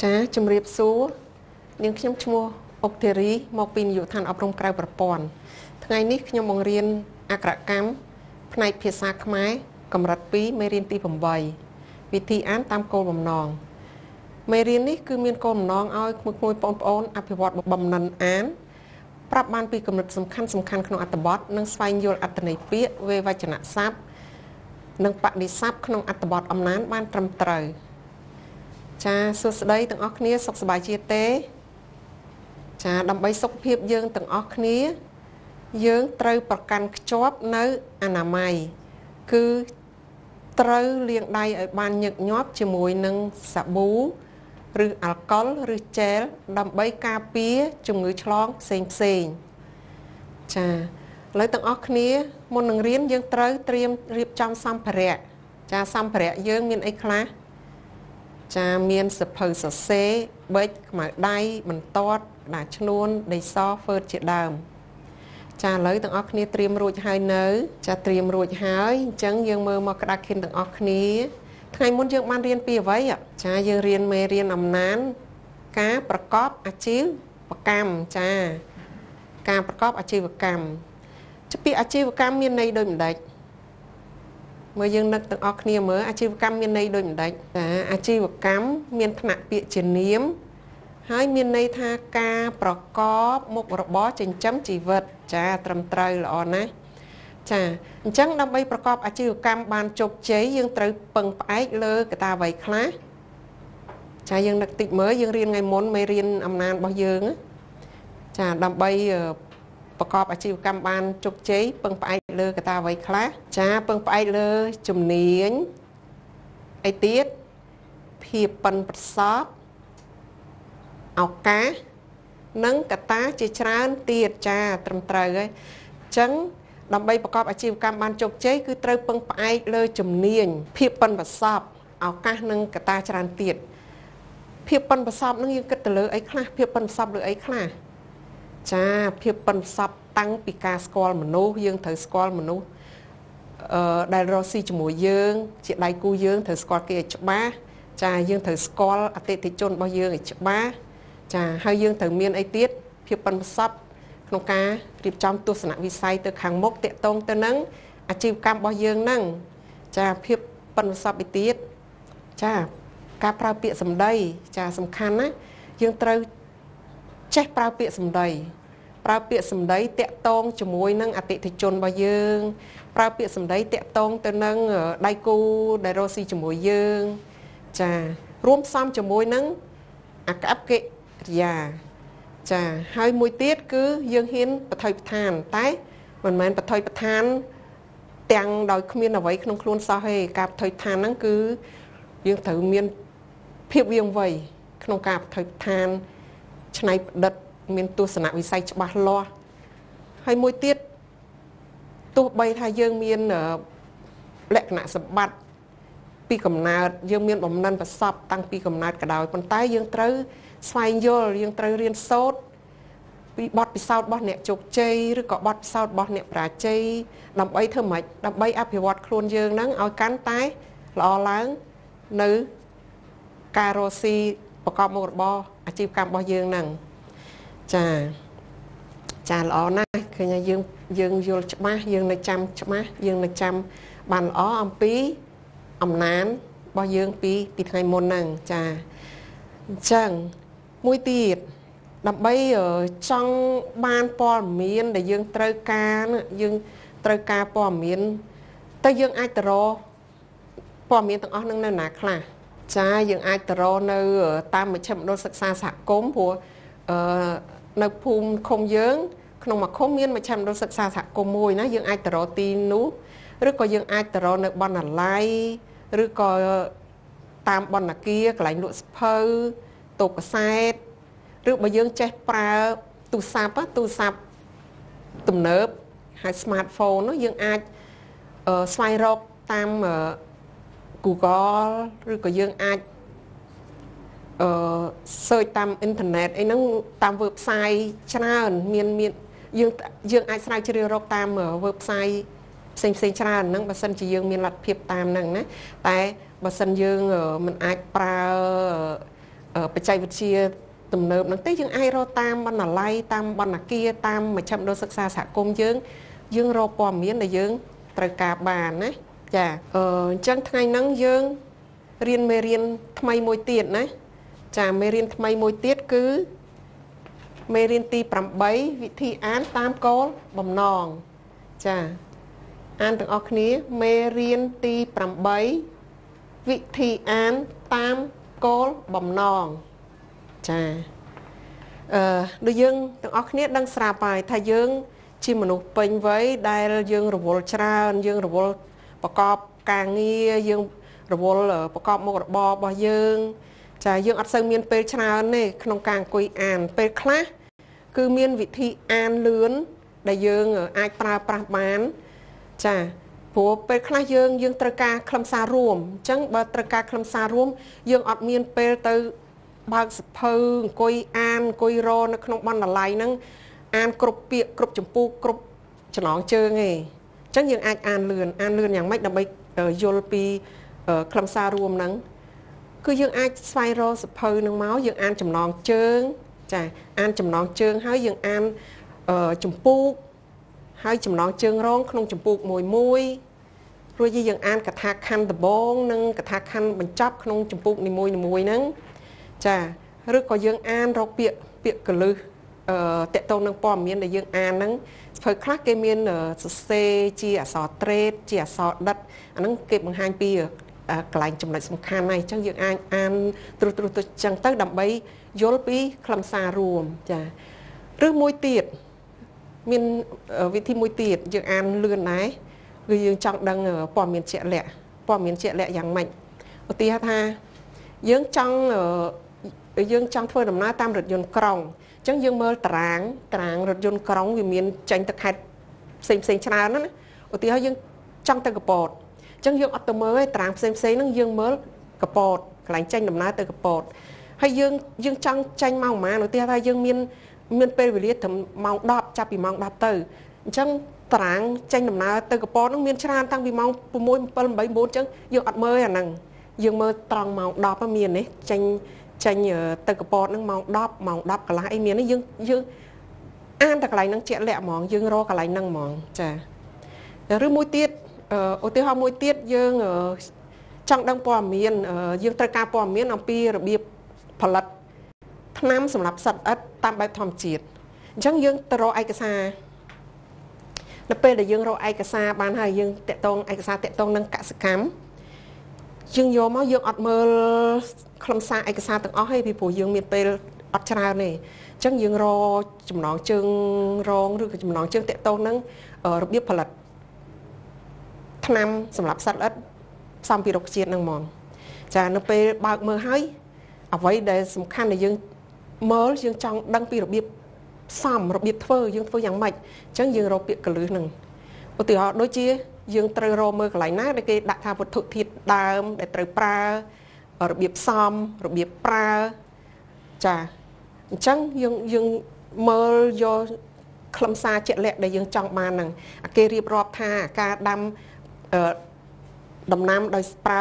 ចាជំរាបសួរនាងខ្ញុំឈ្មោះអុកធីរីមកពីនាយកដ្ឋានអប់រំក្រៅប្រព័ន្ធថ្ងៃនេះខ្ញុំបង្រៀនអក្សរកម្មផ្នែកភាសាខ្មែរកម្រិត2មេរៀនទី8វិធីអានតាមគោលបំណងមេរៀននេះគឺមានគោលបំណងឲ្យក្មួយៗបងប្អូនអភិវឌ្ឍបំណិនអានប្រាប់បានពីគំនិតសំខាន់ក្នុងអត្ថបទនិងស្វែងយល់អត្ថន័យពាក្យវេវចនស័ព្ទនិងបដិស័ព្ទក្នុងអត្ថបទអំណានបានត្រឹមត្រូវចាសួស្តីទាំងអស់គ្នាសុខសប្បាយជាទេចាដើម្បីសុខភាពយើងទាំងអស់គ្នាយើងត្រូវប្រកាន់ខ្ជាប់នៅអនាម័យគឺត្រូវលាងដៃឲ្យបានញឹកញាប់ជាមួយនឹងសាប៊ូឬអាល់កុលឬជែលដើម្បីការពារជំងឺឆ្លងផ្សេងចាឥឡូវទាំងអស់គ្នាមុននឹងរៀនយើងត្រូវត្រៀមរៀបចំសម្ភារៈចាសម្ភារៈយើងមានអីខ្លះចាមានសភៅសរសេរប៊ិចខ្មៅដៃបន្ទាត់ក្តារឈ្នួនដីសហ្វឺតជាដើមចាឥឡូវទាំងអស់គ្នាត្រៀមរួចហើយនៅចាត្រៀមរួចហើយអញ្ចឹងយើងមើលមកក្តារខិនទាំងអស់គ្នាថ្ងៃមុនយើងបានរៀនពីអ្វីចាយើងរៀនមេរៀនអំណានការប្រកបអាជីវកម្មចាការប្រកបអាជីវកម្មជាពាក្យអាជីវកម្មមានន័យដូចម្ដេចមើលយើងនឹកទាំងអស់គ្នាមើលអាជីវកម្មមានន័យដូចម្ដេចចាអាជីវកម្មមានថ្នាក់ពាក្យជានាមហើយមានន័យថាការប្រកបមុខរបរចិញ្ចឹមជីវិតចាត្រឹមត្រូវល្អណាស់ចាអញ្ចឹងដើម្បីប្រកបអាជីវកម្មបានជោគជ័យយើងត្រូវពឹងផ្អែកលើកត្តាអ្វីខ្លះចាយើងនឹកតិចមើលយើងរៀនថ្ងៃមុនមេរៀនអំណានរបស់យើងចាដើម្បីប្រកបអាជីវកម្មបានជោគជ័យពឹងផ្អែកលើកត្តាអ្វីខ្លះចាពឹងផ្អែកលើជំនាញអីទៀតភាពប៉ិនប្រសប់ឱកាសនិងកត្តាជាច្រើនទៀតចាត្រឹមត្រូវហើយអញ្ចឹងដើម្បីប្រកបអាជីវកម្មបានជោគជ័យគឺត្រូវពឹងផ្អែកលើជំនាញភាពប៉ិនប្រសប់ឱកាសនិងកត្តាច្រើនទៀតភាពប៉ិនប្រសប់នឹងយើងគិតទៅលើអីខ្លះភាពប៉ិនប្រសប់លើអីខ្លះចាភាពប៉ិនប្រសប់តាំងពីការស្គាល់មនុស្សយើងត្រូវស្គាល់មនុស្សដែលរស់ស៊ីជាមួយយើងជាដៃគូយើងត្រូវស្គាល់គេឲ្យច្បាស់ចាយើងត្រូវស្គាល់អតិថិជនរបស់យើងឲ្យច្បាស់ចាហើយយើងត្រូវមានអីទៀតភាពប៉ិនប្រសប់ក្នុងការរៀបចំទស្សនវិស័យទៅខាងមុខតាក់ទងទៅនឹងអាជីវកម្មរបស់យើងហ្នឹងចាភាពប៉ិនប្រសប់ឯទៀតចាការប្រើពាក្យសម្ដីចាសំខាន់ណាយើងត្រូវចេះប្រើពាក្យសម្ដីប្រើពាក្យសម្ដីតាក់ទងជាមួយនឹងអតិថិជនរបស់យើងប្រើពាក្យសម្ដីតាក់ទងទៅនឹងដៃគូដែលរស់ស៊ីជាមួយយើងចារួមផ្សំជាមួយនឹងអក្ខរកិរិយាចាហើយមួយទៀតគឺយើងហ៊ានបថុយបឋានតែមិនមែនបថុយបឋានទាំងដោយគ្មានអ្វីក្នុងខ្លួនសោះទេការបថុយបឋានហ្នឹងគឺយើងត្រូវមានភាពវាងវៃក្នុងការបថុយបឋានច្នៃប្រឌិតមានទស្សនវិស័យច្បាស់លាស់ហើយមួយទៀតទោះបីថាយើងមានលក្ខណៈសម្បត្តិពីកំណើតយើងមានបំណិនប្រសពតាំងពីកំណើតក៏ដោយប៉ុន្តែយើងត្រូវស្វែងយល់យើងត្រូវរៀនសូត្រពីបទពិសោធន៍របស់អ្នកជោគជ័យឬក៏បទពិសោធន៍របស់អ្នកបរាជ័យដើម្បីធ្វើម៉េចដើម្បីអភិវឌ្ឍខ្លួនយើងហ្នឹងឲ្យកាន់តែល្អឡើងនៅការរស់ស៊ីប្រកបមុខរបរអាជីវកម្មរបស់យើងហ្នឹងចាល្អណាស់ឃើញយើងយល់ច្បាស់យើងនៅចាំច្បាស់យើងនៅចាំបានល្អអំពីអំណានរបស់យើងពីថ្ងៃមុនហ្នឹងចាអញ្ចឹងមួយទៀតដើម្បីចង់បានព័ត៌មានដែលយើងត្រូវការយើងត្រូវការព័ត៌មានតែយើងអាចទៅរកព័ត៌មានទាំងអស់នឹងនៅណាខ្លះចាយើងអាចទៅរកនៅតាមមជ្ឈមណ្ឌលសិក្សាសហគមន៍ព្រោះនៅភូមិឃុំយើងក្នុងមួយឃុំមានមជ្ឈមណ្ឌលសិក្សាសហគមន៍មួយណាយើងអាចទៅរកទីនោះឬក៏យើងអាចទៅរកនៅបណ្ណាល័យឬក៏តាមបណ្ណាគារកន្លែងលក់សភៅតូបកាសែតឬបើយើងចេះប្រើទូរស័ព្ទទំនើបហើយ smartphone នោះយើងអាចស្វែងរកតាម Google ឬក៏យើងអាចsearch តាមអ៊ីនធឺណិតអីហ្នឹងតាម website ច្រើនមានយើងអាចស្រាវជ្រាវរកតាម website ផ្សេងច្រើនហ្នឹងបើសិនជាយើងមានលទ្ធភាពតាមហ្នឹងណាតែបើសិនយើងមិនអាចប្រើបច្ចេកវិទ្យាទំនើបហ្នឹងទេយើងអាចរកតាមបណ្ណាល័យតាមបណ្ណាគារតាមមជ្ឈមណ្ឌលសិក្សាសហគមន៍យើងរកព័ត៌មានដែលយើងត្រូវការបានណាចាអញ្ចឹងថ្ងៃហ្នឹងយើងរៀនមេរៀនថ្មីមួយទៀតណាចាមេរៀនថ្មីមួយទៀតគឺមេរៀនទី8វិធីអានតាមគោលបំណងចាអានទាំងអស់គ្នាមេរៀនទី8វិធីអានតាមគោលបំណងចាដូចយើងទាំងអស់គ្នាដឹងស្រាប់ហើយថាយើងជាមនុស្សពេញវ័យដែលយើងរវល់ច្រើនយើងរវល់ប្រកបការងារយើងរវល់ប្រកបមុខរបររបស់យើងចាយើងអត់សូវមានពេលច្រើនទេក្នុងការអង្គុយអានពេលខ្លះគឺមានវិធីអានលឿនដែលយើងអាចប្រើប្រាស់បានចាព្រោះពេលខ្លះយើងត្រូវការខ្លឹមសាររួមអញ្ចឹងបើត្រូវការខ្លឹមសាររួមយើងអត់មានពេលទៅបើកសភៅអង្គុយអានអង្គុយរនៅក្នុងបណ្ណាល័យហ្នឹងអានគ្រប់ពាក្យគ្រប់ចម្ពោះគ្រប់ចំណងជើងឯងអញ្ចឹងយើងអាចអានលឿនយ៉ាងម៉េចដើម្បីយល់ពីខ្លឹមសាររួមហ្នឹងគឺយើងអាចស្វែងរកសភៅនឹងមកយើងអានចំណងជើងចាអានចំណងជើងហើយយើងអានចម្ពោះហើយចំណងជើងរងក្នុងចម្ពោះមួយរួចយើងអានកថាខណ្ឌដំបូងនិងកថាខណ្ឌបញ្ចប់ក្នុងចម្ពោះនីមួយហ្នឹងចាឬក៏យើងអានរកពាក្យកលឹះតកតងនឹងព័ត៌មានដែលយើងអានហ្នឹងសភៅខ្លះគេមានសរសេរជាអក្សរត្រេតជាអក្សរដិតអាហ្នឹងគេបង្ហាញពីកន្លែងចំណុចសំខាន់ហើយអញ្ចឹងយើងអាចអានត្រួសទៅអញ្ចឹងទៅដើម្បីយល់ពីខ្លឹមសាររួមចាឬមួយទៀតមានវិធីមួយទៀតយើងអានលឿនដែរគឺយើងចង់ដឹងព័ត៌មានជាក់លាក់យ៉ាងម៉េចឧទាហរណ៍ថាយើងចង់ធ្វើដំណើរតាមរថយន្តក្រុងអញ្ចឹងយើងមើលតារាងរថយន្តក្រុងវាមានចេញទៅខេត្តផ្សេងច្រើនណាឧទាហរណ៍យើងចង់ទៅកពតអញ្ចឹងយើងអត់ទៅមើលទេតារាងផ្សេងហ្នឹងយើងមើលកពតកន្លែងចេញដំណើរទៅកពតហើយយើងចង់ចេញម៉ោងប៉ុន្មានឧទាហរណ៍ថាយើងមានពេលវេលាត្រឹមម៉ោង10ចាប់ពីម៉ោង10ទៅអញ្ចឹងតារាងចេញដំណើរទៅកពតហ្នឹងមានច្រើនតាំងពីម៉ោង6 7 8 9អញ្ចឹងយើងអត់មើលអាហ្នឹងយើងមើលត្រង់ម៉ោង10មានទេចេញទៅកពតហ្នឹងម៉ោង10ម៉ោង10កន្លះអីមានទេយើងអានតែកន្លែងហ្នឹងជាក់លាក់ហ្មងយើងរកកន្លែងហ្នឹងហ្មងចាឬមួយទៀតឧទាហរណ៍មួយទៀតយើងចង់ដឹងព័ត៌មានយើងត្រូវការព័ត៌មានអំពីរបៀបផលិតថ្នាំសម្រាប់សត្វល្អិតតាមបែបធម្មជាតិអញ្ចឹងយើងទៅរកឯកសារនៅពេលដែលយើងរកឯកសារបានហើយយើងតាក់ទងឯកសារតាក់ទងនឹងកសិកម្មយើងយកមកយើងអត់មើលខ្លឹមសារឯកសារទាំងអស់ទេពីព្រោះយើងមានពេលអត់ច្រើនទេអញ្ចឹងយើងរកចំណងជើងរងឬក៏ចំណងជើងតាក់ទងនឹងរបៀបផលិតថ្នាំសម្រាប់សត្វល្អិតផ្សំពីរុក្ខជាតិហ្នឹងហ្មងចានៅពេលបើកមើលហើយអ្វីដែលសំខាន់ដែលយើងមើលយើងចង់ដឹងពីរបៀបផ្សំរបៀបធ្វើយើងធ្វើយ៉ាងម៉េចអញ្ចឹងយើងរកពាក្យកលឹះហ្នឹងឧទាហរណ៍ដូចជាយើងត្រូវរកមើលកន្លែងណាដែលគេដាក់ថាវត្ថុធាតុដើមដែលត្រូវប្រើរបៀបផ្សំរបៀបប្រើចាអញ្ចឹងយើងមើលយកខ្លឹមសារជាក់លាក់ដែលយើងចង់បានហ្នឹងគេរៀបរាប់ថាការដាំដំណាំដោយប្រើ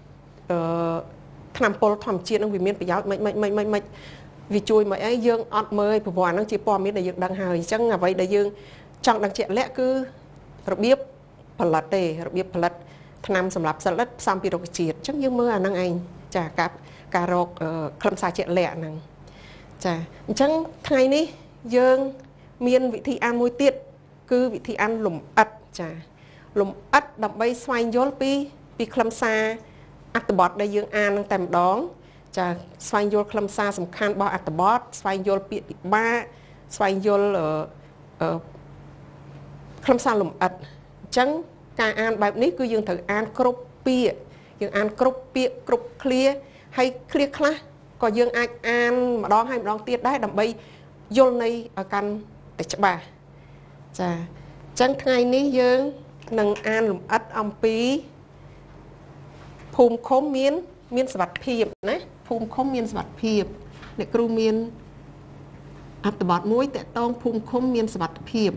ថ្នាំពុលធម្មជាតិនឹងវាមានប្រយោជន៍មិនវាជួយមកអីយើងអត់មើលប្រព័ន្ធហ្នឹងជាព័ត៌មានដែលយើងដឹងហើយអញ្ចឹងអ្វីដែលយើងចង់ដឹងជាក់លាក់គឺរបៀបផលិតរបៀបផលិតថ្នាំសម្រាប់សត្វល្អិតផ្សំពីរុក្ខជាតិអញ្ចឹងយើងមើលអាហ្នឹងឯងចាការរកខ្លឹមសារជាក់លាក់ហ្នឹងចាអញ្ចឹងថ្ងៃនេះយើងមានវិធីអានមួយទៀតគឺវិធីអានលំអិតចាលំអិតដើម្បីស្វែងយល់ពីខ្លឹមសារអត្ថបទដែលយើងអាននឹងតែម្ដងចាស្វែងយល់ខ្លឹមសារសំខាន់របស់អត្ថបទស្វែងយល់ពាក្យពិបាកស្វែងយល់ខ្លឹមសារលំអិតអញ្ចឹងការអានបែបនេះគឺយើងត្រូវអានគ្រប់ពាក្យយើងអានគ្រប់ពាក្យគ្រប់ឃ្លាហើយឃ្លាខ្លះក៏យើងអាចអានម្ដងហើយម្ដងទៀតដែរដើម្បីយល់ន័យឲ្យកាន់តែច្បាស់ចាអញ្ចឹងថ្ងៃនេះយើងនឹងអានលម្អិតអំពីភូមិឃុំមានសុវត្ថិភាពណាភូមិឃុំមានសុវត្ថិភាពអ្នកគ្រូមានអត្ថបទមួយតកតងភូមិឃុំមានសុវត្ថិភាព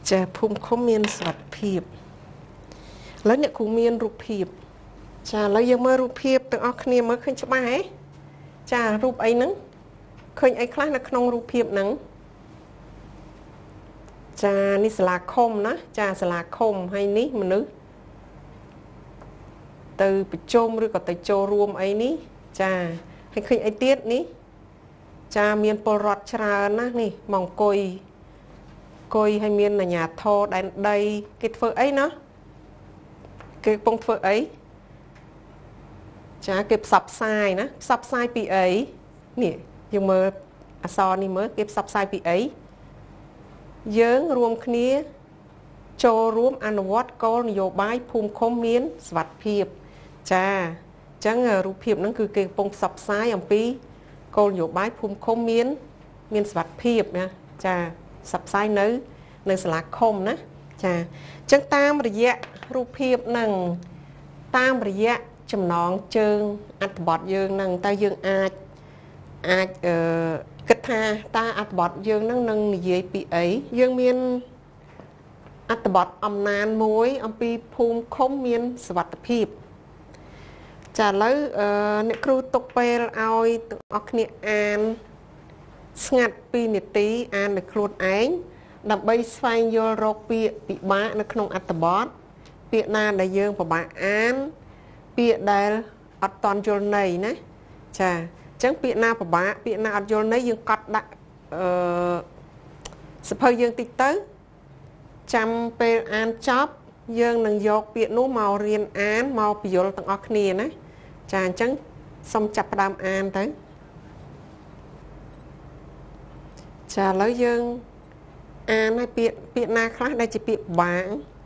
ចាភូមិឃុំមានសុវត្ថិភាពឥឡូវអ្នកគ្រូមានរូបភាពចាឥឡូវយើងមើលរូបភាពទាំងអស់គ្នាមើលឃើញច្បាស់ហ៎ចារូបអីហ្នឹងឃើញអីខ្លះនៅក្នុងរូបភាពហ្នឹងចានេះសាលាឃុំណាចាសាលាឃុំហើយនេះមនុស្សទៅប្រជុំឬក៏ទៅចូលរួមអីនេះចាហើយឃើញអីទៀតនេះចាមានពលរដ្ឋច្រើនណាស់នេះមកអង្គុយហើយមានអាជ្ញាធរដែនដីគេធ្វើអីណាគេកំពុងធ្វើអីចាគេផ្សព្វផ្សាយណាផ្សព្វផ្សាយពីអីនេះយើងមើលអក្សរនេះមើលគេផ្សព្វផ្សាយពីអីយើងរួមគ្នាចូលរួមអនុវត្តគោលនយោបាយភូមិឃុំមានសុវត្ថិភាពចាអញ្ចឹងរូបភាពហ្នឹងគឺគេកំពុងផ្សព្វផ្សាយអំពីគោលនយោបាយភូមិឃុំមានសុវត្ថិភាពណាចាផ្សព្វផ្សាយនៅសាលាឃុំណាចាអញ្ចឹងតាមរយៈរូបភាពហ្នឹងតាមរយៈចំណងជើងអត្ថបទយើងហ្នឹងតើយើងអាចគិតថាតើអត្ថបទយើងហ្នឹងនឹងនិយាយពីអីយើងមានអត្ថបទអំណានមួយអំពីភូមិឃុំមានសុវត្ថិភាពចាឥឡូវអ្នកគ្រូទុកពេលឲ្យទាំងអស់គ្នាអានស្ងាត់2នាទីអានដោយខ្លួនឯងដើម្បីស្វែងយល់រកពាក្យពិបាកនៅក្នុងអត្ថបទពាក្យណាដែលយើងពិបាកអានពាក្យដែលអត់តន់យល់ន័យណាចាអញ្ចឹងពាក្យណាពិបាកពាក្យណាអត់យល់ន័យយើងកត់ដាក់សភៅយើងតិចទៅចាំពេលអានចប់យើងនឹងយកពាក្យនោះមករៀនអានមកពន្យល់ទាំងអស់គ្នាណាចាអញ្ចឹងសូមចាប់ផ្ដើមអានទៅចាឥឡូវយើងអានឲ្យពាក្យណាខ្លះដែលជាពាក្យពិបាក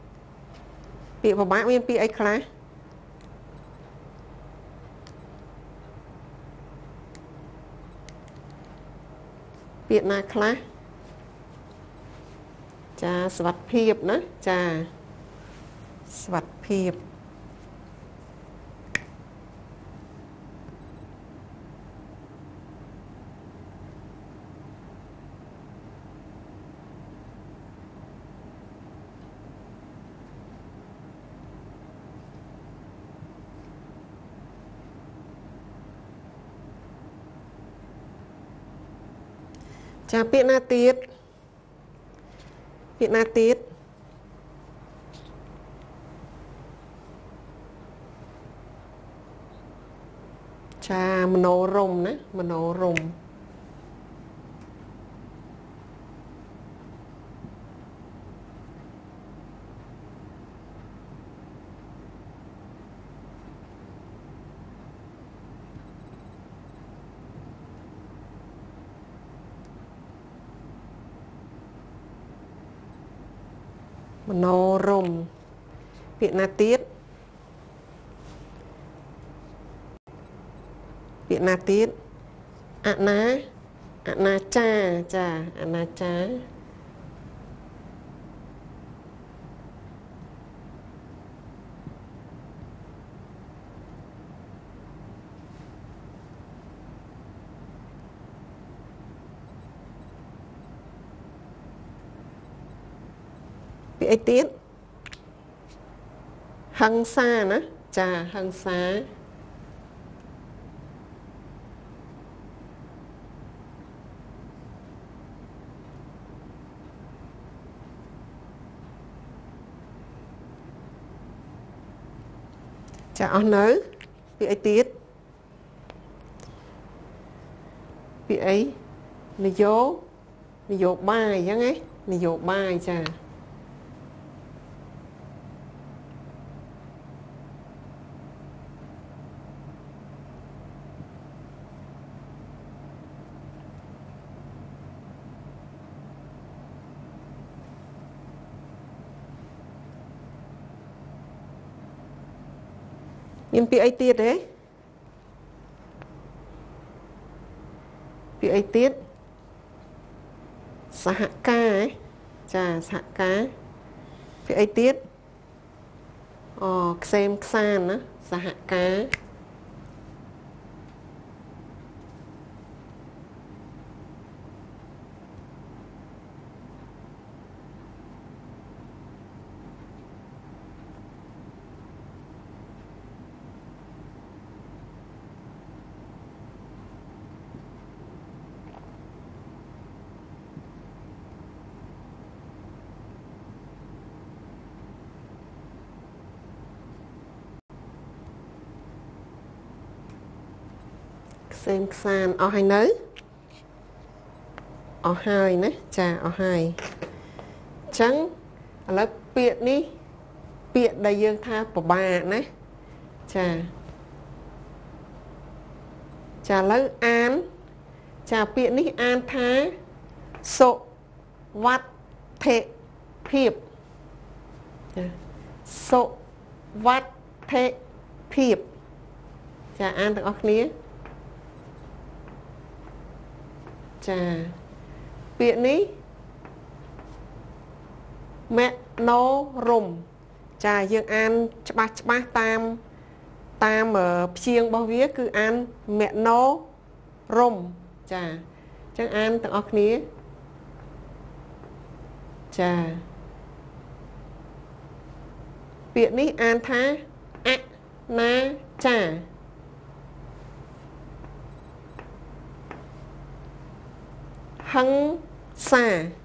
មានពាក្យអីខ្លះពាក្យណាខ្លះចាសុវត្ថិភាពណាចាសុវត្ថិភាពចាពាក្យណាទៀតពាក្យណាទៀតចាមโนរម្យណាមโนរម្យមโนរម្យពាក្យណាទៀតពាក្យណាទៀតអណាចាចាអណាចាពាក្យអីទៀតហិង្សាណាចាហិង្សាចាអស់នៅពាក្យអីទៀតពាក្យអីនយោបាយអញ្ចឹងណានយោបាយចាមានពាក្យអីទៀតទេពាក្យអីទៀតសហការចាសហការពាក្យអីទៀតខ្សែមខ្សានណាសហការសេមខ្សានអស់ហើយនៅអស់ហើយណាចាអស់ហើយអញ្ចឹងឥឡូវពាក្យនេះពាក្យដែលយើងថាពិបាកណាចាឥឡូវអានចាពាក្យនេះអានថាសុវត្ថិភាពចាសុវត្ថិភាពចាអានទាំងអស់គ្នាចាពាក្យនេះមេណូរុំចាយើងអានច្បាស់តាមព្យាង្គរបស់វាគឺអានមេណូរុំចាអញ្ចឹងអានទាំងអស់គ្នាចាពាក្យនេះអានថាអណាចាហឹងសា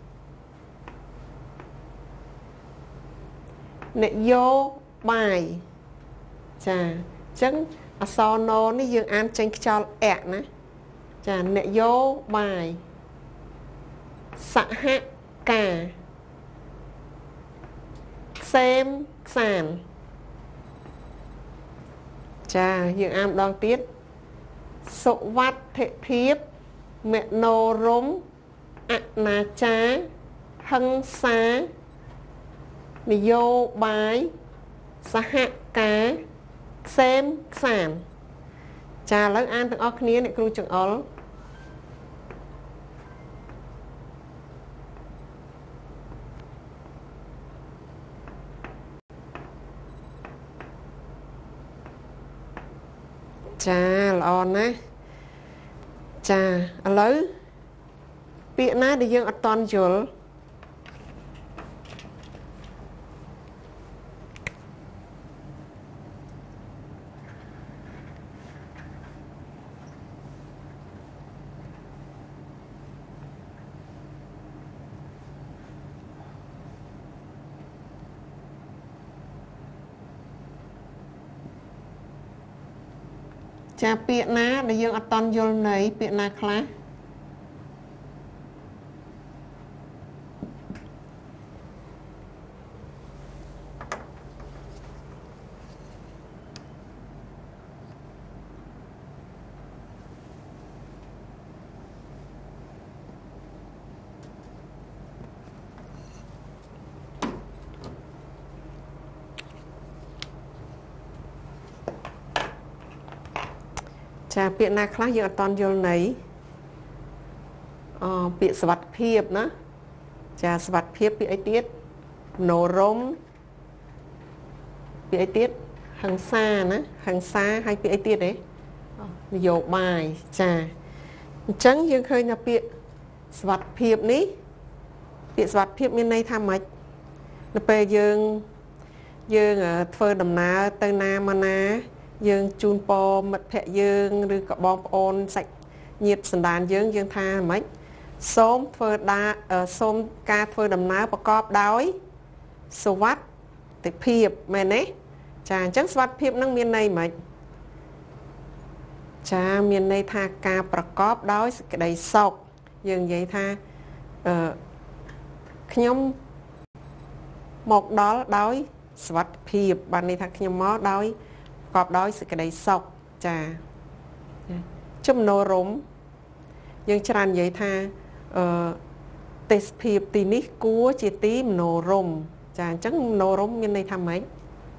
នយោបាយចាអញ្ចឹងអក្សរណនេះយើងអានចេញខ្យល់អៈណាចានយោបាយសហការខ្សែមខ្សានចាយើងអានម្ដងទៀតសុវត្ថិភាពមេណូរុំអនាចារហឹង្សានយោបាយសហការខ្សែមខ្សានចាឥឡូវអានទាំងអស់គ្នាអ្នកគ្រូចង្អុលចាល្អណាស់ចាឥឡូវពាក្យណាដែលយើងអត់តន់យល់ចាពាក្យណាដែលយើងអត់តន់យល់ន័យពាក្យណាខ្លះចាពាក្យណាខ្លះយើងអត់តន់យល់ន័យពាក្យសុវត្ថិភាពណាចាសុវត្ថិភាពពាក្យអីទៀតមនោរម្យពាក្យអីទៀតហិង្សាណាហិង្សាហើយពាក្យអីទៀតទេនយោបាយចាអញ្ចឹងយើងឃើញថាពាក្យសុវត្ថិភាពនេះពាក្យសុវត្ថិភាពមានន័យថាម៉េចនៅពេលយើងធ្វើដំណើរទៅណាមកណាយើងជូនពរមិត្តភ័ក្តិយើងឬក៏បងប្អូនសាច់ញាតិសន្តានយើងថាម៉េចសូមការធ្វើដំណើរប្រកបដោយសុវត្ថិភាពមែនទេចាអញ្ចឹងសុវត្ថិភាពនឹងមានន័យម៉េចចាមានន័យថាការប្រកបដោយសេចក្តីសុខយើងនិយាយថាខ្ញុំមកដល់ដោយសុវត្ថិភាពបានន័យថាខ្ញុំមកដោយប្រកបដោយសេចក្តីសុខចាជំនោរមយើងច្រើននិយាយថាទេសភាពទីនេះគួរជាទីមនោរមចាអញ្ចឹងមនោរមមានន័យថាម៉េច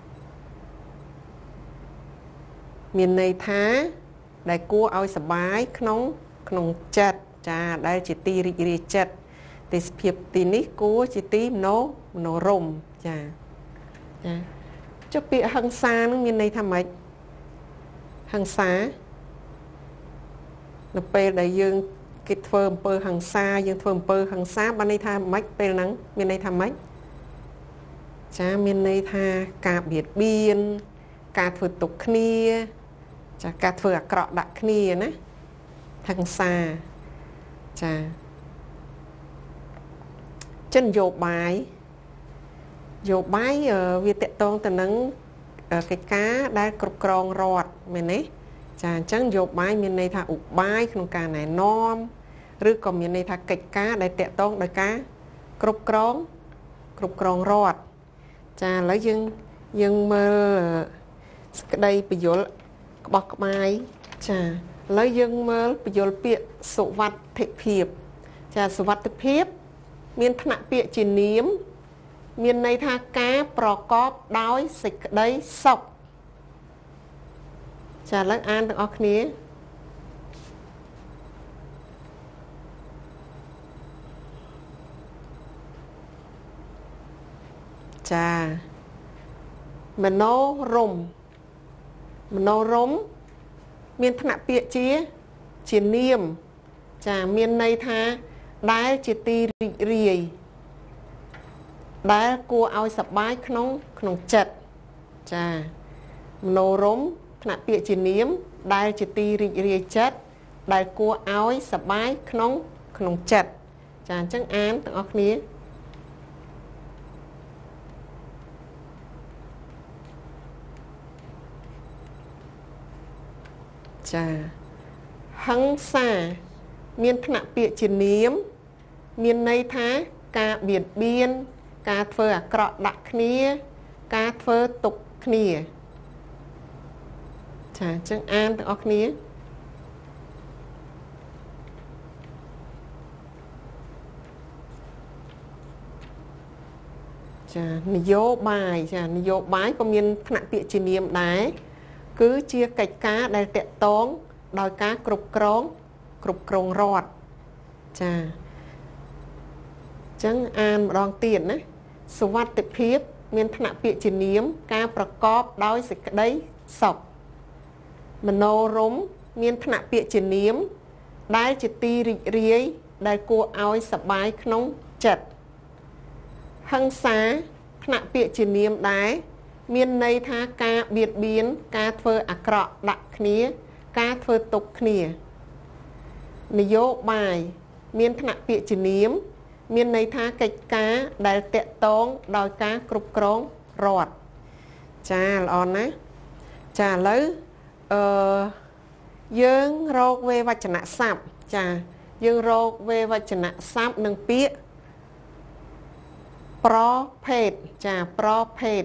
មានន័យថាដែលគួរឲ្យសប្បាយក្នុងចិត្តចាដែលជាទីរីករាយចិត្តទេសភាពទីនេះគួរជាទីមនោរមចាចុះពាក្យហិង្សានឹងមានន័យថាម៉េចហិង្សានៅពេលដែលយើងគេធ្វើអំពើហិង្សាយើងធ្វើអំពើហិង្សាបានន័យថាម៉េចពេលហ្នឹងមានន័យថាម៉េចចាមានន័យថាការបៀតបៀនការធ្វើទុកគ្នាចាការធ្វើអាក្រក់ដាក់គ្នាណាហិង្សាចាចិនយោបាយវាតកតងទៅនឹងកិច្ចការដែលគ្រប់គ្រងរដ្ឋមែនទេចាអញ្ចឹងយោបាយមានន័យថាឧបាយក្នុងការណែនាំឬក៏មានន័យថាកិច្ចការដែលតាក់ទងដោយការគ្រប់គ្រងរដ្ឋចាឥឡូវយើងមើលសក្តីពយលក្បោះក្បាយចាឥឡូវយើងមើលពយលពាក្យសុវត្ថិភាពចាសុវត្ថិភាពមានថ្នាក់ពាក្យជានាមមានន័យថាការប្រកបដោយសេចក្តីសុខចាឥឡូវអានទាំងអស់គ្នាចាមโนរម្យមានថ្នាក់ពាក្យជានាមចាមានន័យថាដែលជាទីរីករាយដែលគួរឲ្យសប្បាយក្នុងចិត្តចាមโนរម្យថ្នាក់ពាក្យជានាមដែលជាទីរីករាយចិត្តដែលគួរឲ្យសប្បាយក្នុងចិត្តចាអញ្ចឹងអានទាំងអស់គ្នាចាហិង្សាមានថ្នាក់ពាក្យជានាមមានន័យថាការបៀតបៀនការធ្វើអាក្រក់ដាក់គ្នាការធ្វើទុក្ខគ្នាចាអញ្ចឹងអានទាំងអស់គ្នាចានយោបាយនយោបាយក៏មានថ្នាក់ពាក្យជានាមដែរគឺជាកិច្ចការដែលតាក់ទងដោយការគ្រប់គ្រងរដ្ឋចាអញ្ចឹងអានម្ដងទៀតណាសុវត្ថិភាពមានថ្នាក់ពាក្យជានាមការប្រកបដោយសេចក្តីសុខមโนរម្យមានថ្នាក់ពាក្យជានាមដែលជាទីរីករាយដែលគួរឲ្យសប្បាយក្នុងចិត្តហិង្សាថ្នាក់ពាក្យជានាមដែរមានន័យថាការបៀតបៀនការធ្វើអាក្រក់ដាក់គ្នាការធ្វើទុក្ខគ្នានយោបាយមានថ្នាក់ពាក្យជានាមមានន័យថាកិច្ចការដែលតាក់ទងដោយការគ្រប់គ្រងរដ្ឋចាល្អណាស់ចាឥឡូវយើងរកវេវចនៈស័ព្ទចាយើងរកវេវចនៈស័ព្ទនឹងពាក្យប្រភេទចាប្រភេទ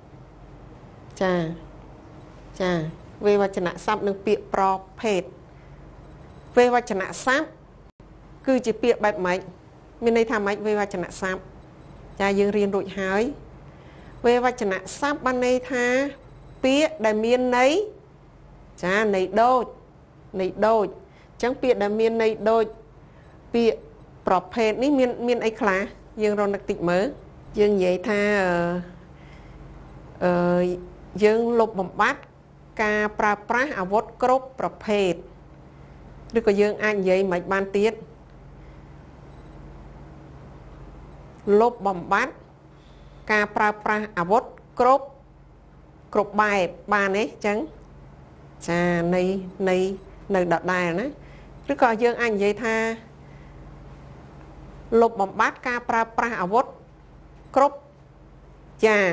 ចាវេវចនៈស័ព្ទនឹងពាក្យប្រភេទវេវចនៈស័ព្ទគឺជាពាក្យបែបម៉េចមានន័យថាម៉េចវេវចនៈស័ព្ទចាយើងរៀនរួចហើយវេវចនៈស័ព្ទបានន័យថាពាក្យដែលមានន័យចាន័យដូចអញ្ចឹងពាក្យដែលមានន័យដូចពាក្យប្រភេទនេះមានអីខ្លះយើងរកនឹកតិចមើលយើងនិយាយថាយើងលុបបំបាត់ការប្រើប្រាស់អាវុធគ្រប់ប្រភេទឬក៏យើងអាចនិយាយមិនបានទៀតលុបបំបាត់ការប្រើប្រាស់អាវុធគ្រប់បែបបានទេអញ្ចឹងចានៅដដែលណាឬក៏យើងអាចនិយាយថាលុបបំបាត់ការប្រើប្រាស់អាវុធគ្រប់យ៉ាង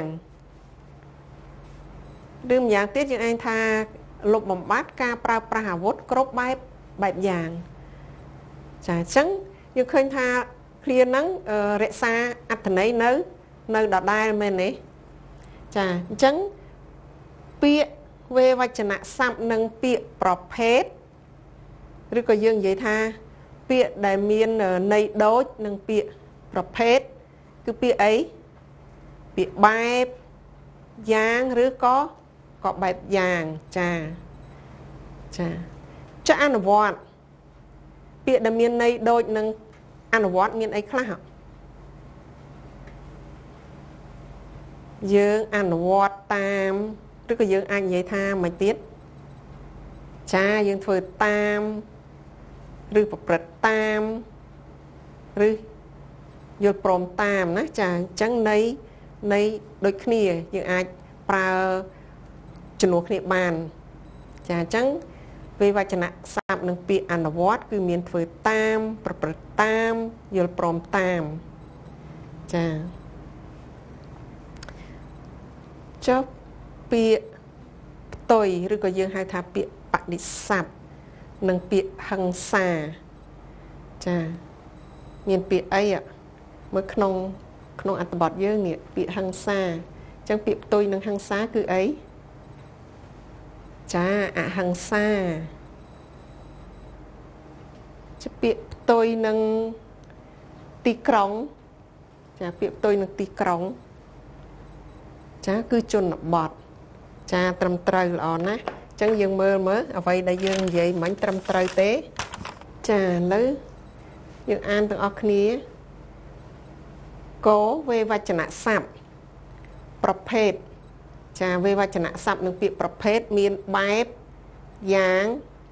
ឬម្យ៉ាងទៀតយើងអាចថាលុបបំបាត់ការប្រើប្រាស់អាវុធគ្រប់បែបយ៉ាងចាអញ្ចឹងយើងឃើញថាឃ្លាហ្នឹងរក្សាអត្ថន័យនៅដដែលមែនទេចាអញ្ចឹងពាក្យវេវចនៈស័ព្ទនិងពាក្យប្រភេទឬក៏យើងនិយាយថាពាក្យដែលមានន័យដូចនឹងពាក្យប្រភេទគឺពាក្យអីពាក្យបែបយ៉ាងឬក៏បែបយ៉ាងចាអនុវត្តពាក្យដែលមានន័យដូចនឹងអនុវត្តមានអីខ្លះយើងអនុវត្តតាមឬក៏យើងអាចនិយាយថាមិនទៀតចាយើងធ្វើតាមឬប្រព្រឹត្តតាមឬយល់ព្រមតាមណាចាអញ្ចឹងនៃដូចគ្នាយើងអាចប្រើជំនួសគ្នាបានចាអញ្ចឹងវេវចនៈស័ព្ទនឹងពាក្យអនុវត្តគឺមានធ្វើតាមប្រព្រឹត្តតាមយល់ព្រមតាមចាចុះពាក្យផ្ទុយឬក៏យើងហៅថាពាក្យបដិស័ព្ទនិងពាក្យហិង្សាចាមានពាក្យអីមើលក្នុងអត្ថបទយើងនេះពាក្យហិង្សាអញ្ចឹងពាក្យផ្ទុយនឹងហិង្សាគឺអីចាអហិង្សាជាពាក្យផ្ទុយនឹងទីក្រុងចាពាក្យផ្ទុយនឹងទីក្រុងចាគឺជនបទចាត្រឹមត្រូវល្អណាស់អញ្ចឹងយើងមើលអ្វីដែលយើងនិយាយមិញត្រឹមត្រូវទេចាឥឡូវយើងអានទាំងអស់គ្នាកវេវចនៈស័ព្ទប្រភេទចាវេវចនៈស័ព្ទនឹងពាក្យប្រភេទមានបែបយ៉ាង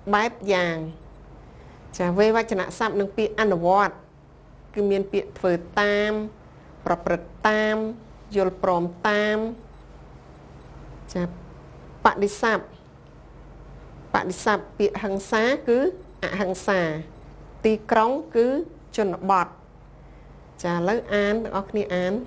ចាវេវចនៈស័ព្ទនឹងពាក្យអនុវត្តគឺមានពាក្យធ្វើតាមប្រព្រឹត្តតាមយល់ព្រមតាមចាបដិស័ព្ទពាក្យហិង្សាគឺអហិង្សាទីក្រុងគឺជនបទចាឥឡូវអានទាំងអស់គ្នាអាន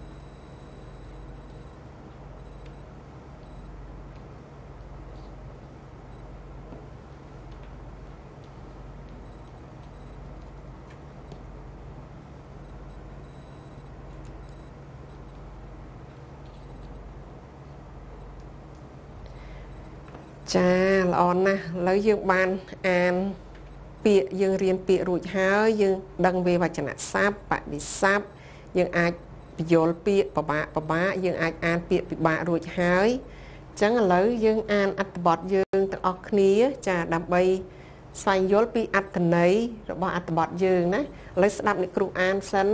ចាល្អណាស់ឥឡូវយើងបានអានពាក្យយើងរៀនពាក្យរួចហើយយើងដឹងវេវចនៈស័ព្ទបដិស័ព្ទយើងអាចបញ្យល់ពាក្យពិបាកយើងអាចអានពាក្យពិបាករួចហើយអញ្ចឹងឥឡូវយើងអានអត្ថបទយើងទាំងអស់គ្នាចាដើម្បីស្វែងយល់ពីអត្ថន័យរបស់អត្ថបទយើងណាឥឡូវស្ដាប់អ្នកគ្រូអានសិន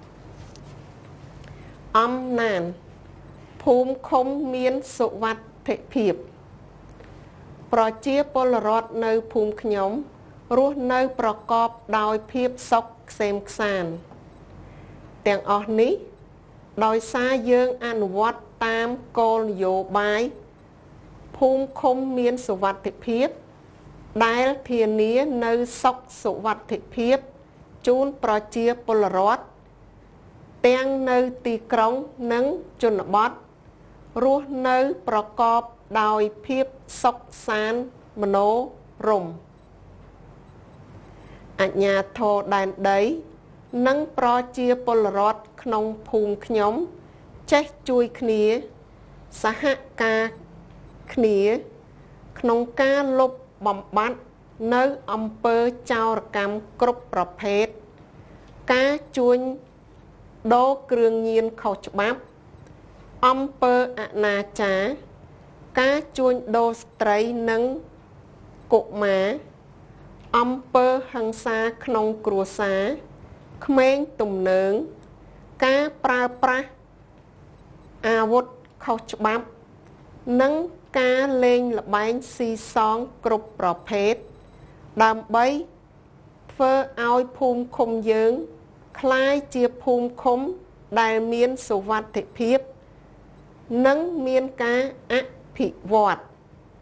អំណានភូមិឃុំមានសុវត្ថិភាពប្រជាពលរដ្ឋនៅភូមិខ្ញុំរស់នៅប្រកបដោយភាពសុខក្សេមក្សាន្តទាំងអស់នេះដោយសារយើងអនុវត្តតាមគោលនយោបាយភូមិឃុំមានសុវត្ថិភាពដែលធានានៅសុខសុវត្ថិភាពជូនប្រជាពលរដ្ឋទាំងនៅទីក្រុងនិងជនបទរស់នៅប្រកបដោយភាពសុខសាន្តមនោរម្យអាជ្ញាធរដែនដីនិងប្រជាពលរដ្ឋក្នុងភូមិខ្ញុំចេះជួយគ្នាសហការគ្នាក្នុងការលុបបំបាត់នៅអំពើចោរកម្មគ្រប់ប្រភេទការជួញដូរគ្រឿងញៀនខុសច្បាប់អំពើអនាចារការជួញដូរស្ត្រីនិងកុមារអំពើហិង្សាក្នុងគ្រួសារក្មេងទំនើងការប្រើប្រាស់អាវុធខុសច្បាប់និងការលេងល្បែងស៊ីសងគ្រប់ប្រភេទដើម្បីធ្វើឲ្យភូមិឃុំយើងคล้ายជាភូមិឃុំដែលមានសុវត្ថិភាពនិងមានការអភិវឌ្ឍ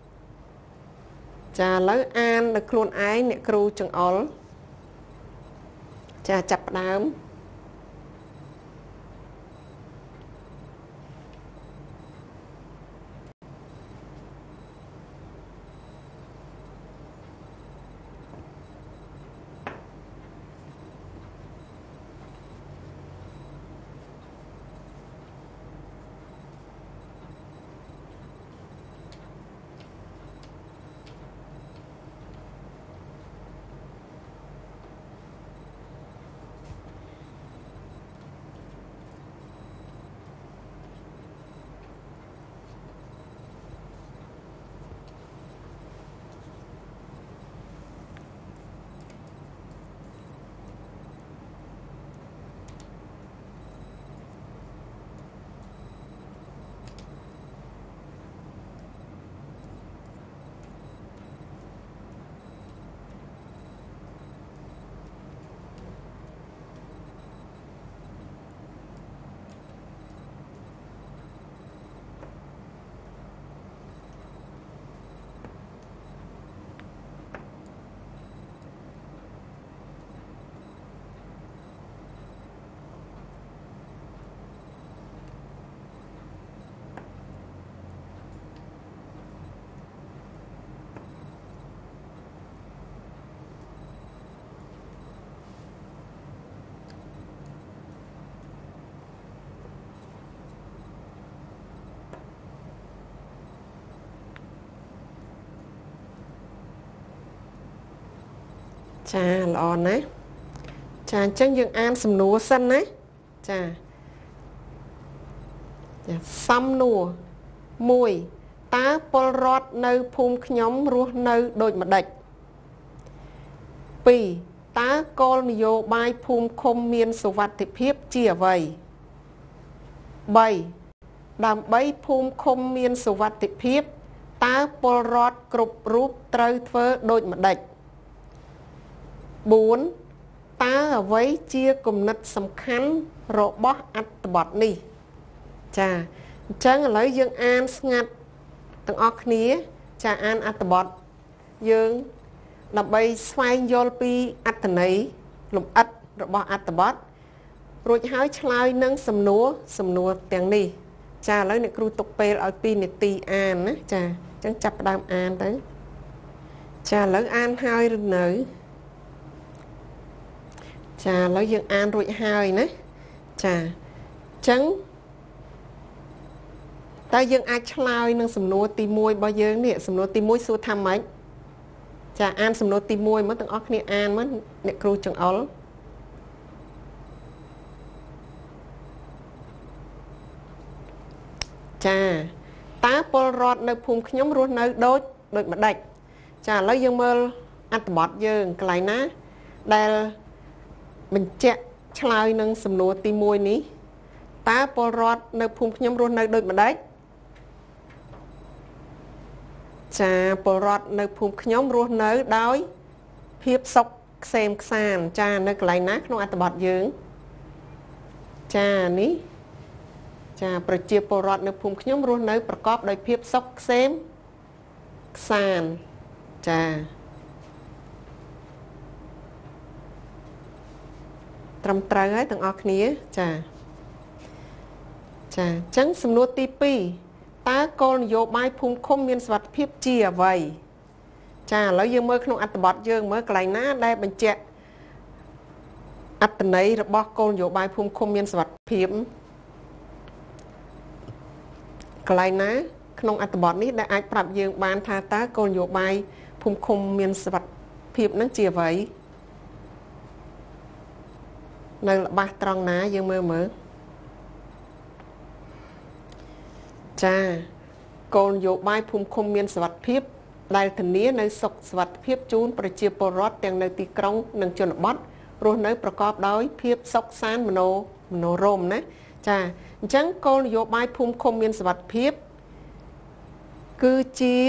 ចាឥឡូវអានដល់ខ្លួនឯងអ្នកគ្រូចង្អុលចាចាប់ផ្ដើមចាល្អណាស់ចាអញ្ចឹងយើងអានសំណួរសិនណាចាសំណួរ1តើពលរដ្ឋនៅភូមិខ្ញុំរស់នៅដូចម្ដេច2តើគោលនយោបាយភូមិឃុំមានសុវត្ថិភាពជាអ្វី3ដើម្បីភូមិឃុំមានសុវត្ថិភាពតើពលរដ្ឋគ្រប់រូបត្រូវធ្វើដូចម្ដេច4តើអ្វីជាគំនិតសំខាន់របស់អត្ថបទនេះចាអញ្ចឹងឥឡូវយើងអានស្ងាត់ទាំងអស់គ្នាចាអានអត្ថបទយើងដើម្បីស្វែងយល់ពីអត្ថន័យលម្អិតរបស់អត្ថបទរួចហើយឆ្លើយនឹងសំណួរទាំងនេះចាឥឡូវអ្នកគ្រូទុកពេលឲ្យ2នាទីអានណាចាអញ្ចឹងចាប់ផ្ដើមអានទៅចាឥឡូវអានហើយឬនៅចាឥឡូវយើងអានរួចហើយណាចាអញ្ចឹងតើយើងអាចឆ្លើយនឹងសំណួរទី1របស់យើងនេះសំណួរទី1សួរថាម៉េចចាអានសំណួរទី1មកទាំងអស់គ្នាអានមកអ្នកគ្រូចង្អុលចាតើពលរដ្ឋនៅភូមិខ្ញុំរស់នៅដូចម្ដេចចាឥឡូវយើងមើលអត្ថបទយើងកន្លែងណាដែលបញ្ជាក់ឆ្លើយនឹងសំណួរទី1នេះតើពលរដ្ឋនៅភូមិខ្ញុំរស់នៅដូចម្ដេចចាពលរដ្ឋនៅភូមិខ្ញុំរស់នៅដោយភាពសុខក្សេមក្សាន្តចានៅកន្លែងណាក្នុងអត្ថបទយើងចានេះចាប្រជាពលរដ្ឋនៅភូមិខ្ញុំរស់នៅប្រកបដោយភាពសុខក្សេមក្សាន្តចាត្រឹមត្រូវហើយទាំងអស់គ្នាចាអញ្ចឹងសំណួរទី2តើគោលនយោបាយភូមិឃុំមានសុវត្ថិភាពជាអ្វីចាឥឡូវយើងមើលក្នុងអត្ថបទយើងមើលកន្លែងណាដែលបញ្ជាក់អត្ថន័យរបស់គោលនយោបាយភូមិឃុំមានសុវត្ថិភាពកន្លែងណាក្នុងអត្ថបទនេះដែលអាចប្រាប់យើងបានថាតើគោលនយោបាយភូមិឃុំមានសុវត្ថិភាពនឹងជាអ្វីនៅល្បះត្រង់ណាយើងមើលចាគោលនយោបាយភូមិឃុំមានសុវត្ថិភាពដែលធានានៅសុខសុវត្ថិភាពជូនប្រជាពលរដ្ឋទាំងនៅទីក្រុងនិងជនបទរស់នៅប្រកបដោយភាពសុខសាន្តមនោរម្យណាចាអញ្ចឹងគោលនយោបាយភូមិឃុំមានសុវត្ថិភាពគឺជា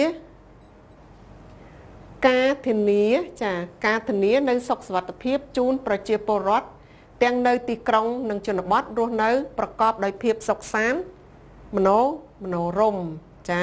ការធានាចាការធានានៅសុខសុវត្ថិភាពជូនប្រជាពលរដ្ឋទាំងនៅទីក្រុងនិងជនបទរស់នៅប្រកបដោយភាពសុខសាន្តមនោរម្យចា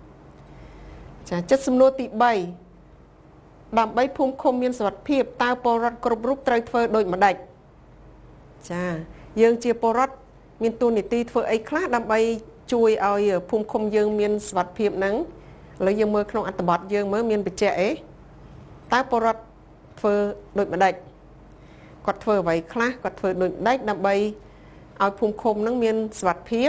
ចិត្តសំណួរទី3ដើម្បីភូមិឃុំមានសុវត្ថិភាពតើពលរដ្ឋគ្រប់រូបត្រូវធ្វើដូចម្ដេចចាយើងជាពលរដ្ឋមានតួនាទីធ្វើអីខ្លះដើម្បីជួយឲ្យភូមិឃុំយើងមានសុវត្ថិភាពហ្នឹងឥឡូវយើងមើលក្នុងអត្ថបទយើងមើលមានបញ្ជាក់អីតើពលរដ្ឋធ្វើដូចម្ដេចគាត់ធ្វើអ្វីខ្លះគាត់ធ្វើដូចម្ដេចដើម្បីឲ្យភូមិឃុំហ្នឹងមានសុវត្ថិភាព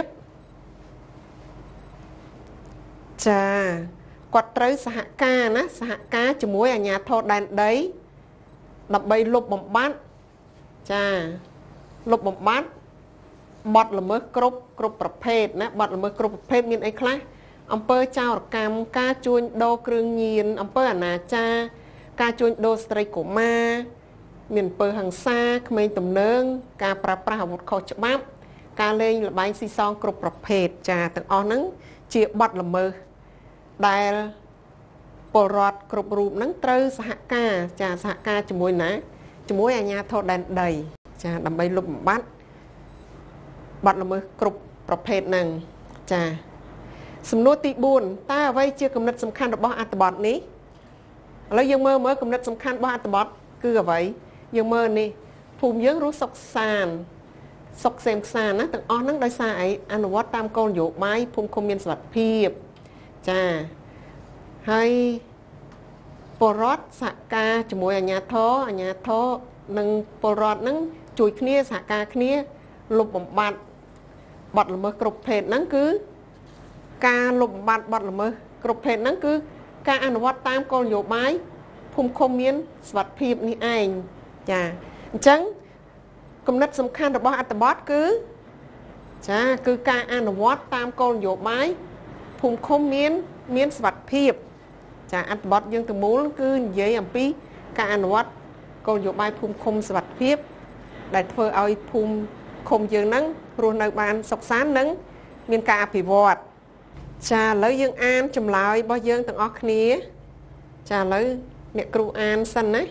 ចាគាត់ត្រូវសហការណាសហការជាមួយអាជ្ញាធរដែនដីដើម្បីលុបបំបាត់ចាលុបបំបាត់បទល្មើសគ្រប់ប្រភេទណាបទល្មើសគ្រប់ប្រភេទមានអីខ្លះអំពើចោរកម្មការជួញដូរគ្រឿងញៀនអំពើអនាចារការជួញដូរស្ត្រីកុមារមានអំពើហិង្សាក្មេងទំនើងការប្រើប្រាស់អាវុធខុសច្បាប់ការលេងល្បែងស៊ីសងគ្រប់ប្រភេទចាទាំងអស់ហ្នឹងជាបទល្មើសដែលពលរដ្ឋគ្រប់រូបហ្នឹងត្រូវសហការចាសហការជាមួយណាជាមួយអាជ្ញាធរដែនដីចាដើម្បីលុបបំបាត់បទល្មើសគ្រប់ប្រភេទហ្នឹងចាសំណួរទី4តើអ្វីជាគំនិតសំខាន់របស់អត្ថបទនេះឥឡូវយើងមើលគំនិតសំខាន់របស់អត្ថបទគឺអ្វីយើងមើលនេះភូមិយើងរស់សុខសាន្តសុខសេមក្សាណាទាំងអស់ហ្នឹងដោយសារអីអនុវត្តតាមគោលនយោបាយភូមិឃុំមានសុវត្ថិភាពចាហើយពលរដ្ឋសហការជាមួយអាជ្ញាធរនិងពលរដ្ឋហ្នឹងជួយគ្នាសហការគ្នាលុបបំបាត់បទល្មើសគ្រប់ប្រភេទហ្នឹងគឺការលុបបំបាត់បទល្មើសគ្រប់ប្រភេទហ្នឹងគឺការអនុវត្តតាមគោលនយោបាយភភូមិឃុំមានសុវត្ថិភាពនេះឯងចាអញ្ចឹងគំនិតសំខាន់របស់អត្ថបទគឺចាគឺការអនុវត្តតាមគោលនយោបាយភូមិឃុំមានសុវត្ថិភាពចាអត្ថបទយើងទាំងមូលគឺនិយាយអំពីការអនុវត្តគោលនយោបាយភូមិឃុំសុវត្ថិភាពដែលធ្វើឲ្យភូមិឃុំយើងហ្នឹងរស់នៅបានសុខសាន្តនិងមានការអភិវឌ្ឍចាឥឡូវយើងអានចម្លើយរបស់យើងទាំងអស់គ្នាចាឥឡូវអ្នកគ្រូអានសិនណា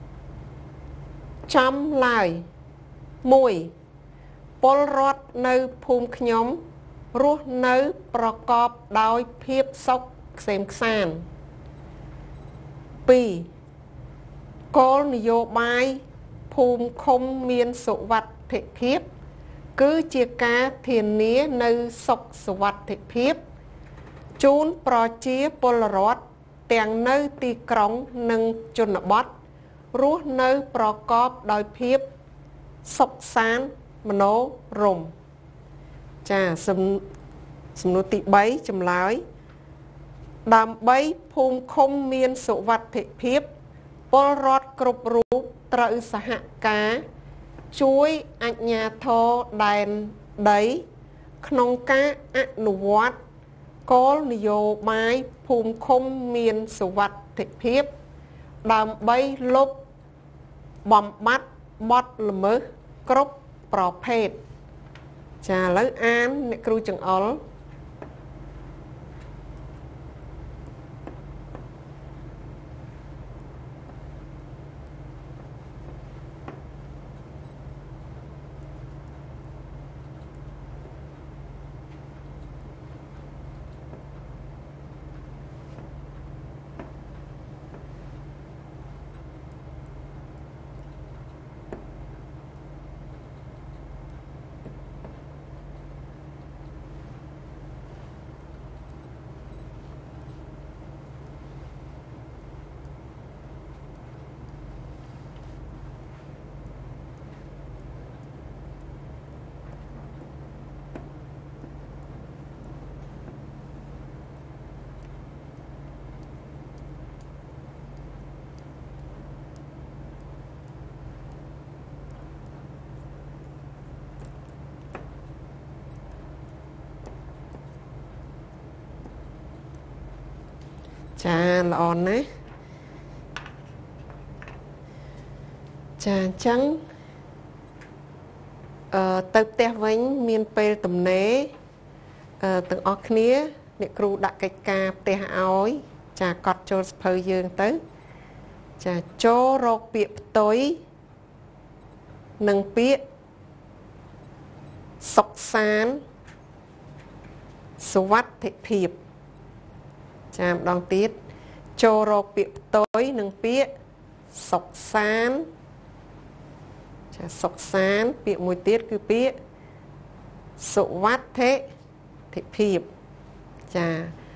ចំឡើយ1ពលរដ្ឋនៅភូមិខ្ញុំរស់នៅប្រកបដោយភាពសុខក្សេមក្សាន្ត2គោលនយោបាយភូមិឃុំមានសុវត្ថិភាពគឺជាការធានានៅសុខសុវត្ថិភាពជូនប្រជាពលរដ្ឋទាំងនៅទីក្រុងនិងជនបទរស់នៅប្រកបដោយភាពសុខសាន្តមនោរម្យចាសំណួរទី3ចម្លើយដើម្បីភូមិឃុំមានសុវត្ថិភាពពលរដ្ឋគ្រប់រូបត្រូវសហការជួយអាជ្ញាធរដែនដីក្នុងការអនុវត្តគោលនយោបាយភូមិឃុំមានសុវត្ថិភាពដើម្បីលុបបំបត្តិបទល្មើសគ្រប់ប្រភេទចាឥឡូវអានអ្នកគ្រូចង្អុលចាល្អណាស់ចាអញ្ចឹងទៅផ្ទះវិញមានពេលទំនេរទាំងអស់គ្នាអ្នកគ្រូដាក់កិច្ចការផ្ទះឲ្យចាកត់ចូលសភៅយើងទៅចាចូលរកពាក្យផ្ទុយនិងពាក្យសុខសាន្តសុវត្ថិភាពចាម្ដងទៀតចូលរកពាក្យផ្ទុយនិងពាក្យសុខសាន្តចាសុខសាន្តពាក្យមួយទៀតគឺពាក្យសុវត្ថិភាពចា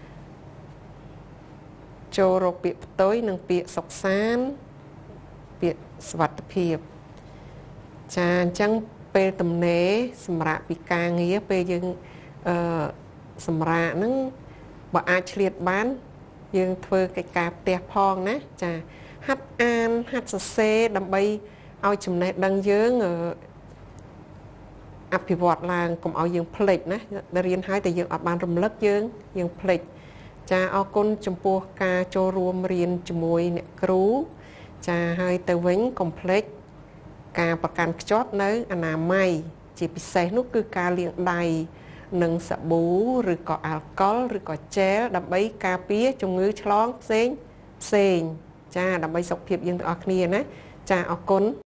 ចូលរកពាក្យផ្ទុយនិងពាក្យសុខសាន្តពាក្យសុវត្ថិភាពចាអញ្ចឹងពេលទំនេរសម្រាប់ពីការងារពេលយើងសម្រាប់ហ្នឹងបើអាចឆ្លៀតបានយើងធ្វើកិច្ចការផ្ទះផងណាចាហាត់អានហាត់សរសេរដើម្បីឲ្យចំណេះដឹងយើងអភិវឌ្ឍឡើងកុំឲ្យយើងភ្លេចណារៀនហើយតែយើងអត់បានរំលឹកយើងភ្លេចចាអរគុណចំពោះការចូលរួមរៀនជាមួយអ្នកគ្រូចាហើយទៅវិញកុំភ្លេចការប្រកាន់ខ្ជាប់នៅអនាម័យជាពិសេសនោះគឺការលាងដៃនឹងសាប៊ូឬក៏អាល់កុលឬក៏ជែលដើម្បីការពារជំងឺឆ្លងផ្សេងចាដើម្បីសុខភាពយើងទាំងអស់គ្នាណាចាអរគុណ